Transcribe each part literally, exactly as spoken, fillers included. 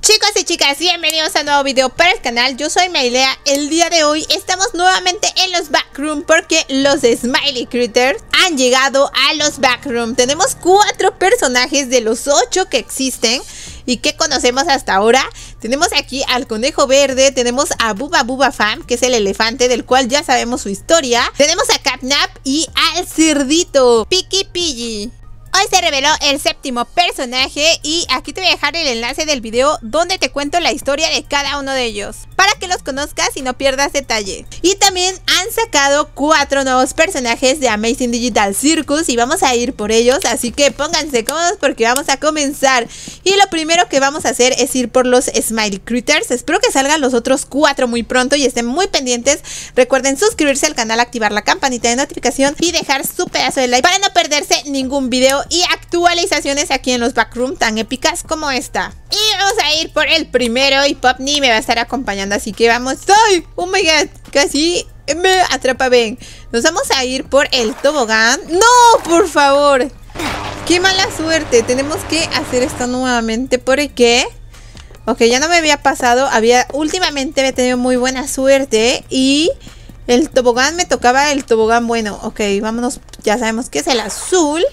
Chicos y chicas, bienvenidos a un nuevo video para el canal. Yo soy Mailea. El día de hoy estamos nuevamente en los Backrooms porque los Smiley Critters han llegado a los Backrooms. Tenemos cuatro personajes de los ocho que existen y que conocemos hasta ahora. Tenemos aquí al conejo verde, tenemos a Buba Buba Fam, que es el elefante del cual ya sabemos su historia. Tenemos a Catnap y al cerdito Piki Pigi. Hoy se reveló el séptimo personaje y aquí te voy a dejar el enlace del video donde te cuento la historia de cada uno de ellos para que los conozcas y no pierdas detalle. Y también han sacado cuatro nuevos personajes de Amazing Digital Circus y vamos a ir por ellos, así que pónganse cómodos porque vamos a comenzar. Y lo primero que vamos a hacer es ir por los Smiley Critters. Espero que salgan los otros cuatro muy pronto y estén muy pendientes. Recuerden suscribirse al canal, activar la campanita de notificación y dejar su pedazo de like para no perderse ningún video y actualizaciones aquí en los Backrooms tan épicas como esta. Y vamos a ir por el primero y Popni me va a estar acompañando, así que vamos. ¡Ay! ¡Oh my god! Casi me atrapa. Ven, nos vamos a ir por el tobogán. ¡No! ¡Por favor! ¡Qué mala suerte! Tenemos que hacer esto nuevamente porque... Ok, ya no me había pasado. Había últimamente había tenido muy buena suerte y... el tobogán me tocaba el tobogán bueno. Ok, vámonos. Ya sabemos que es el azul.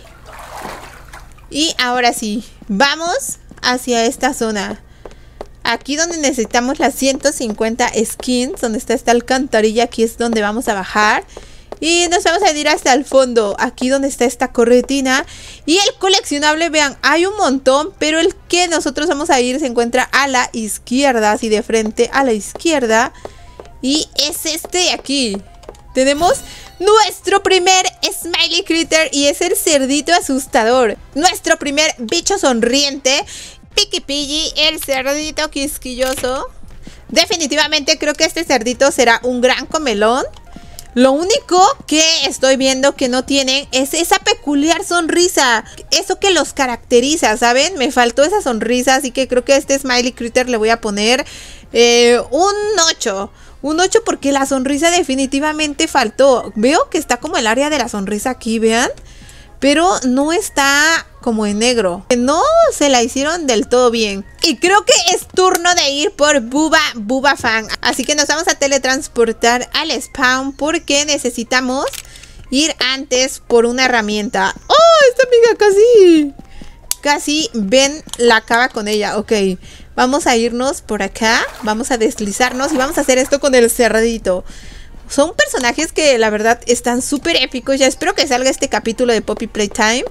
Y ahora sí, vamos hacia esta zona. Aquí donde necesitamos las ciento cincuenta skins, donde está esta alcantarilla, aquí es donde vamos a bajar. Y nos vamos a ir hasta el fondo, aquí donde está esta corretina. Y el coleccionable, vean, hay un montón, pero el que nosotros vamos a ir se encuentra a la izquierda, así de frente a la izquierda. Y es este de aquí. Tenemos... nuestro primer Smiley Critter y es el cerdito asustador. Nuestro primer bicho sonriente, Piki Pigi, el cerdito quisquilloso. Definitivamente creo que este cerdito será un gran comelón. Lo único que estoy viendo que no tienen es esa peculiar sonrisa. Eso que los caracteriza, ¿saben? Me faltó esa sonrisa, así que creo que a este Smiley Critter le voy a poner eh, un ocho. Un ocho porque la sonrisa definitivamente faltó. Veo que está como el área de la sonrisa aquí, vean. Pero no está como en negro. No se la hicieron del todo bien. Y creo que es turno de ir por Buba Buba Fam. Así que nos vamos a teletransportar al spawn porque necesitamos ir antes por una herramienta. ¡Oh! Esta amiga casi... casi ven la cava con ella. Ok. Vamos a irnos por acá, vamos a deslizarnos y vamos a hacer esto con el cerdito. Son personajes que la verdad están súper épicos. Ya espero que salga este capítulo de Poppy Playtime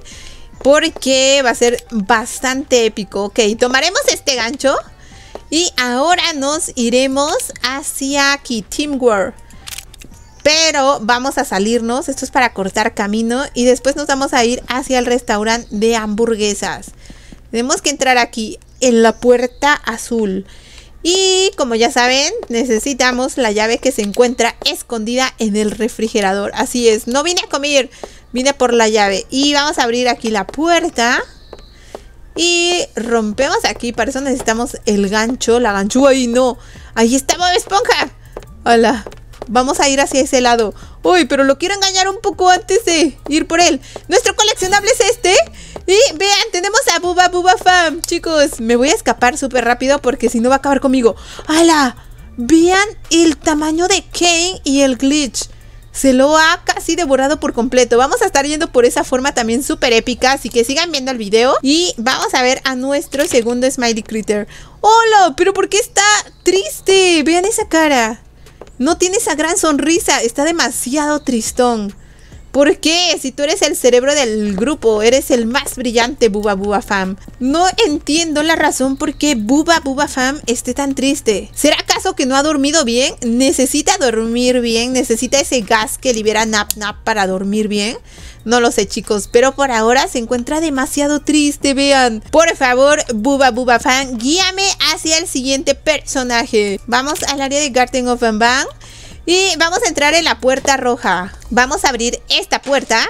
porque va a ser bastante épico. Ok, tomaremos este gancho y ahora nos iremos hacia aquí, Teamwork. Pero vamos a salirnos, esto es para cortar camino y después nos vamos a ir hacia el restaurante de hamburguesas. Tenemos que entrar aquí en la puerta azul. Y como ya saben, necesitamos la llave que se encuentra escondida en el refrigerador. Así es, no vine a comer, vine por la llave. Y vamos a abrir aquí la puerta. Y rompemos aquí, para eso necesitamos el gancho. La ganchúa ahí no, ahí está Bob Esponja. Hola, vamos a ir hacia ese lado. Uy, pero lo quiero engañar un poco antes de ir por él. Nuestro coleccionable es este. Y vean, tenemos a Buba Buba Fam. Chicos, me voy a escapar súper rápido porque si no va a acabar conmigo. ¡Hala! Vean el tamaño de Kane y el glitch. Se lo ha casi devorado por completo. Vamos a estar yendo por esa forma también súper épica. Así que sigan viendo el video. Y vamos a ver a nuestro segundo Smiley Critter. ¡Hola! ¿Pero por qué está triste? Vean esa cara. No tiene esa gran sonrisa. Está demasiado tristón. ¿Por qué? Si tú eres el cerebro del grupo, eres el más brillante, Buba Buba Fam. No entiendo la razón por qué Buba Buba Fam esté tan triste. ¿Será acaso que no ha dormido bien? ¿Necesita dormir bien? ¿Necesita ese gas que libera Nap Nap para dormir bien? No lo sé, chicos, pero por ahora se encuentra demasiado triste, vean. Por favor, Buba Buba Fam, guíame hacia el siguiente personaje. Vamos al área de Garden of Banban. Y vamos a entrar en la puerta roja. Vamos a abrir esta puerta.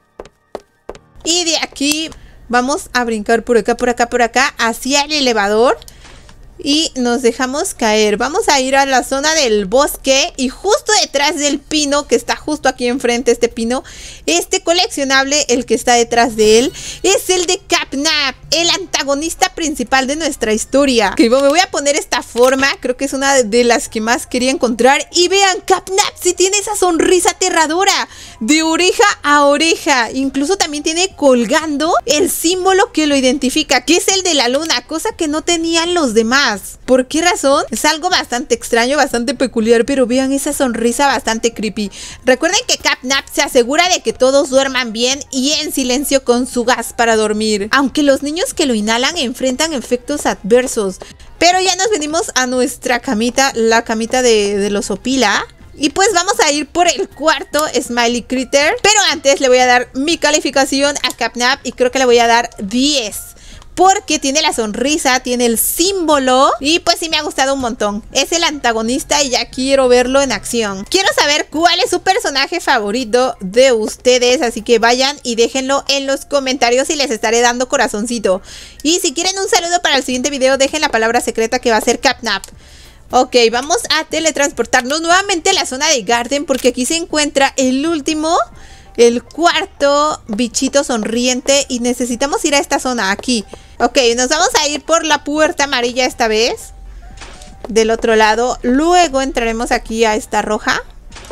Y de aquí vamos a brincar por acá, por acá, por acá hacia el elevador. y nos dejamos caer. Vamos a ir a la zona del bosque y justo detrás del pino, que está justo aquí enfrente, este pino, este coleccionable, el que está detrás de él, es el de Capnap, el antagonista principal de nuestra historia. Ok, bueno, me voy a poner esta forma, creo que es una de las que más quería encontrar. Y vean, Capnap sí tiene esa sonrisa aterradora, de oreja a oreja. Incluso también tiene colgando el símbolo que lo identifica, que es el de la luna, cosa que no tenían los demás. ¿Por qué razón? Es algo bastante extraño, bastante peculiar, pero vean esa sonrisa bastante creepy. Recuerden que Capnap se asegura de que todos duerman bien y en silencio con su gas para dormir, aunque los niños que lo inhalan enfrentan efectos adversos. Pero ya nos venimos a nuestra camita, la camita de, de los Opila. Y pues vamos a ir por el cuarto Smiley Critter. Pero antes le voy a dar mi calificación a Capnap y creo que le voy a dar diez. Porque tiene la sonrisa, tiene el símbolo y pues sí me ha gustado un montón. Es el antagonista y ya quiero verlo en acción. Quiero saber cuál es su personaje favorito de ustedes, así que vayan y déjenlo en los comentarios y les estaré dando corazoncito. Y si quieren un saludo para el siguiente video, dejen la palabra secreta que va a ser Capnap. Ok, vamos a teletransportarnos nuevamente a la zona de Garden porque aquí se encuentra el último... el cuarto bichito sonriente y necesitamos ir a esta zona, aquí. Ok, nos vamos a ir por la puerta amarilla esta vez. Del otro lado. Luego entraremos aquí a esta roja.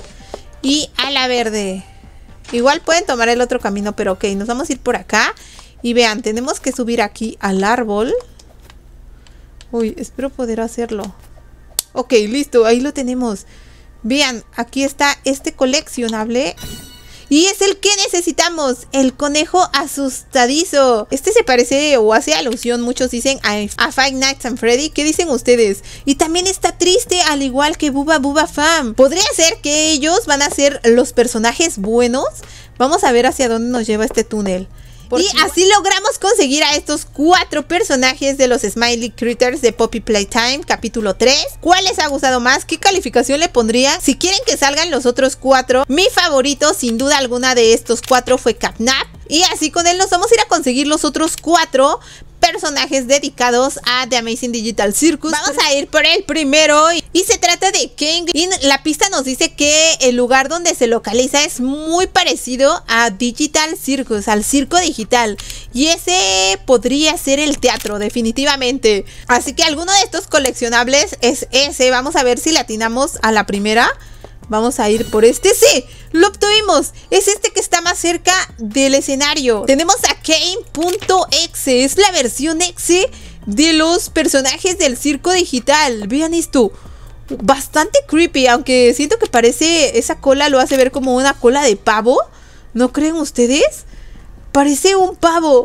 Y a la verde. Igual pueden tomar el otro camino, pero ok, nos vamos a ir por acá. Y vean, tenemos que subir aquí al árbol. Uy, espero poder hacerlo. Ok, listo, ahí lo tenemos. Vean, aquí está este coleccionable. Y es el que necesitamos, el conejo asustadizo. Este se parece o hace alusión, muchos dicen, a, a Five Nights at Freddy. ¿Qué dicen ustedes? Y también está triste, al igual que Bubba Bubba Fam. ¿Podría ser que ellos van a ser los personajes buenos? Vamos a ver hacia dónde nos lleva este túnel. Y así logramos conseguir a estos cuatro personajes de los Smiley Critters de Poppy Playtime, capítulo tres. ¿Cuál les ha gustado más? ¿Qué calificación le pondría? Si quieren que salgan los otros cuatro, mi favorito sin duda alguna de estos cuatro fue Capnap. Y así con él nos vamos a ir a conseguir los otros cuatro personajes dedicados a The Amazing Digital Circus. Vamos a ir por el primero y se trata de King. Y la pista nos dice que el lugar donde se localiza es muy parecido a Digital Circus, al circo digital. Y ese podría ser el teatro, definitivamente. Así que alguno de estos coleccionables es ese. Vamos a ver si le atinamos a la primera. Vamos a ir por este. ¡Sí! ¡Lo obtuvimos! Es este que está más cerca del escenario. Tenemos a Kane.exe. Es la versión exe de los personajes del circo digital. Vean esto. Bastante creepy. Aunque siento que parece... esa cola lo hace ver como una cola de pavo. ¿No creen ustedes? Parece un pavo.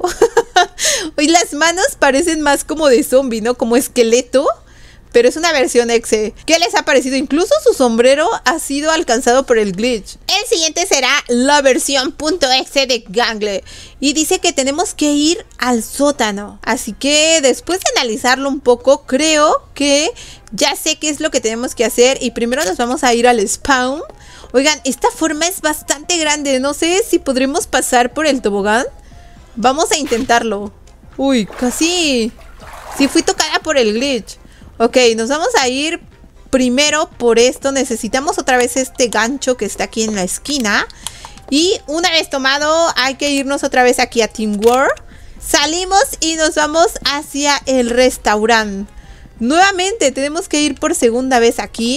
Y las manos parecen más como de zombie, ¿no? Como esqueleto. Pero es una versión exe. ¿Qué les ha parecido? Incluso su sombrero ha sido alcanzado por el glitch. El siguiente será la versión .exe de Gangle. Y dice que tenemos que ir al sótano. Así que después de analizarlo un poco, creo que ya sé qué es lo que tenemos que hacer. Y primero nos vamos a ir al spawn. Oigan, esta forma es bastante grande. No sé si podremos pasar por el tobogán. Vamos a intentarlo. Uy, casi... sí fui tocada por el glitch. Ok, nos vamos a ir primero por esto. Necesitamos otra vez este gancho que está aquí en la esquina. Y una vez tomado, hay que irnos otra vez aquí a Team War. Salimos y nos vamos hacia el restaurante. Nuevamente tenemos que ir por segunda vez aquí.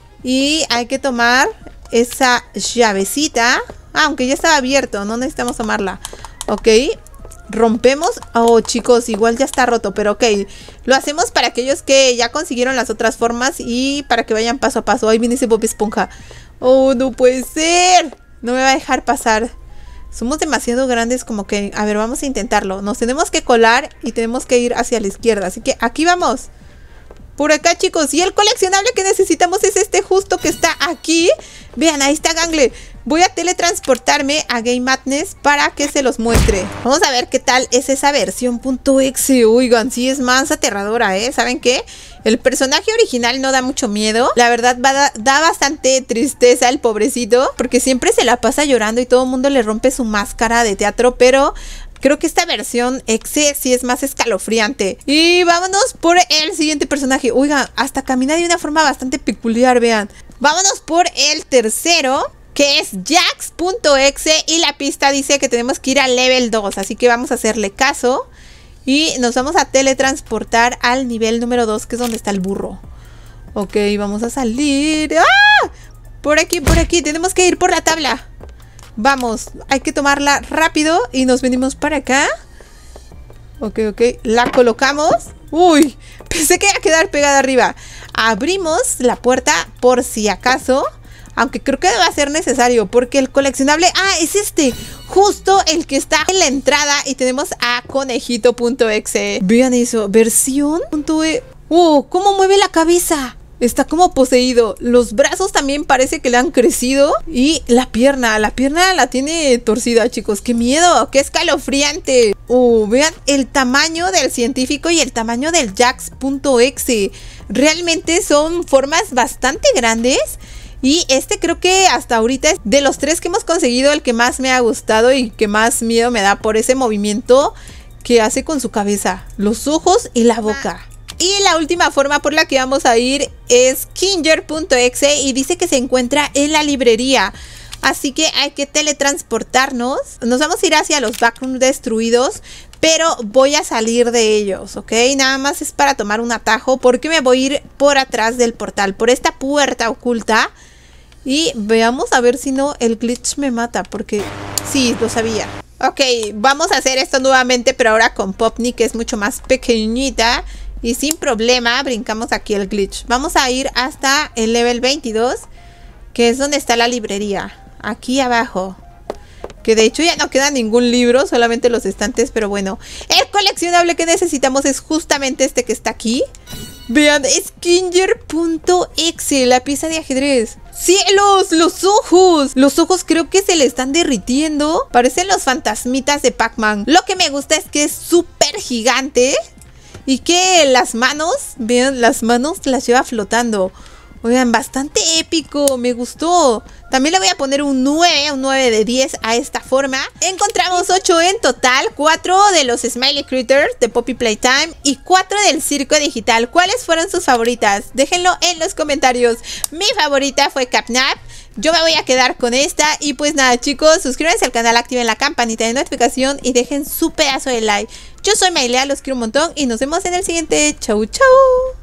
Y hay que tomar esa llavecita. Ah, aunque ya estaba abierto, no necesitamos tomarla. Ok. Rompemos. Oh, chicos, igual ya está roto, pero ok. Lo hacemos para aquellos que ya consiguieron las otras formas y para que vayan paso a paso. Ahí viene ese Bob Esponja. Oh, no puede ser. No me va a dejar pasar. Somos demasiado grandes como que... A ver, vamos a intentarlo. Nos tenemos que colar y tenemos que ir hacia la izquierda. Así que aquí vamos. Por acá, chicos. Y el coleccionable que necesitamos es este justo que está aquí. Vean, ahí está Gangle. Voy a teletransportarme a Game Madness para que se los muestre. Vamos a ver qué tal es esa versión .exe. Oigan, sí es más aterradora, ¿eh? ¿Saben qué? El personaje original no da mucho miedo. La verdad va da, da bastante tristeza el pobrecito, porque siempre se la pasa llorando y todo el mundo le rompe su máscara de teatro. Pero creo que esta versión Exe sí es más escalofriante. Y vámonos por el siguiente personaje. Oigan, hasta camina de una forma bastante peculiar, vean. Vámonos por el tercero, que es Jax.exe, y la pista dice que tenemos que ir al level dos, así que vamos a hacerle caso y nos vamos a teletransportar al nivel número dos, que es donde está el burro. Ok, vamos a salir. ¡Ah! Por aquí, por aquí, tenemos que ir por la tabla. Vamos, hay que tomarla rápido y nos venimos para acá. Ok, ok, la colocamos. Uy, pensé que iba a quedar pegada arriba. Abrimos la puerta por si acaso, aunque creo que va a ser necesario, porque el coleccionable... Ah, es este, justo el que está en la entrada. Y tenemos a conejito.exe. Vean eso, versión. ¡Oh! ¿Cómo mueve la cabeza? Está como poseído. Los brazos también parece que le han crecido. Y la pierna, la pierna la tiene torcida, chicos. ¡Qué miedo! ¡Qué escalofriante! ¡Oh! Vean el tamaño del científico y el tamaño del Jax.exe. Realmente son formas bastante grandes. Y este creo que hasta ahorita es de los tres que hemos conseguido el que más me ha gustado y que más miedo me da por ese movimiento que hace con su cabeza, los ojos y la boca. Y la última forma por la que vamos a ir es Kinger.exe y dice que se encuentra en la librería. Así que hay que teletransportarnos. Nos vamos a ir hacia los backrooms destruidos, pero voy a salir de ellos, ¿ok? Nada más es para tomar un atajo porque me voy a ir por atrás del portal, por esta puerta oculta. Y veamos a ver si no el glitch me mata, porque sí, lo sabía. Ok, vamos a hacer esto nuevamente, pero ahora con Popni, que es mucho más pequeñita. Y sin problema brincamos aquí el glitch. Vamos a ir hasta el level veintidós, que es donde está la librería. Aquí abajo. Que de hecho ya no queda ningún libro, solamente los estantes, pero bueno. El coleccionable que necesitamos es justamente este que está aquí. Vean, es Kinger.exe, la pieza de ajedrez. ¡Cielos! ¡Los ojos! Los ojos creo que se le están derritiendo. Parecen los fantasmitas de Pac-Man. Lo que me gusta es que es súper gigante. Y que las manos, vean, las manos las lleva flotando. Oigan, bastante épico, me gustó. También le voy a poner un nueve, un nueve de diez a esta forma. Encontramos ocho en total, cuatro de los Smiley Critters de Poppy Playtime y cuatro del Circo Digital. ¿Cuáles fueron sus favoritas? Déjenlo en los comentarios. Mi favorita fue Capnap. Yo me voy a quedar con esta. Y pues nada, chicos, suscríbanse al canal, activen la campanita de notificación y dejen su pedazo de like. Yo soy Maylea, los quiero un montón y nos vemos en el siguiente. Chau, chau.